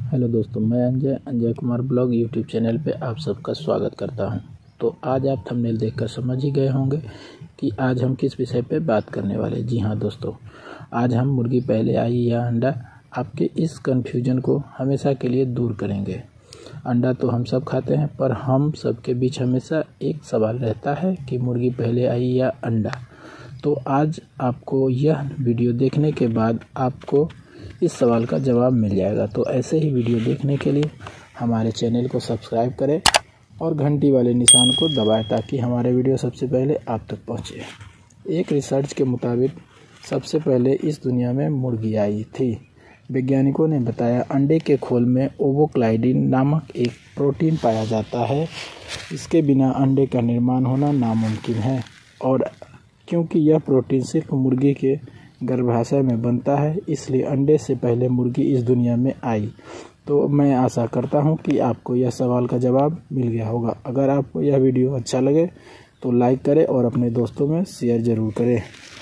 Hello दोस्तों, मैं Anjay Kumar blog YouTube channel पे आप सबका स्वागत करता हूं। तो आज आप थंबनेल देखकर समझ ही गए होंगे कि आज हम किस विषय पे बात करने वाले। जी हाँ दोस्तों, आज हम मुर्गी पहले आई या अंडा, आपके इस कन्फ्यूजन को हमेशा के लिए दूर करेंगे। अंडा तो हम सब खाते हैं, पर हम सब के बीच हमेशा एक सवाल रहता है कि मुर्गी पहले आई या अंडा। तो आज आपको यह वीडियो देखने के बाद आपको इस सवाल का जवाब मिल जाएगा। तो ऐसे ही वीडियो देखने के लिए हमारे चैनल को सब्सक्राइब करें और घंटी वाले निशान को दबाएं ताकि हमारे वीडियो सबसे पहले आप तक पहुंचे। एक रिसर्च के मुताबिक सबसे पहले इस दुनिया में मुर्गी आई थी। वैज्ञानिकों ने बताया अंडे के खोल में ओवोक्लाइडिन नामक एक प्रोटीन पाया जाता है। इसके बिना अंडे का निर्माण होना नामुमकिन है, और क्योंकि यह प्रोटीन सिर्फ मुर्गी के गर्भाशय में बनता है, इसलिए अंडे से पहले मुर्गी इस दुनिया में आई। तो मैं आशा करता हूं कि आपको यह सवाल का जवाब मिल गया होगा। अगर आपको यह वीडियो अच्छा लगे तो लाइक करें और अपने दोस्तों में शेयर ज़रूर करें।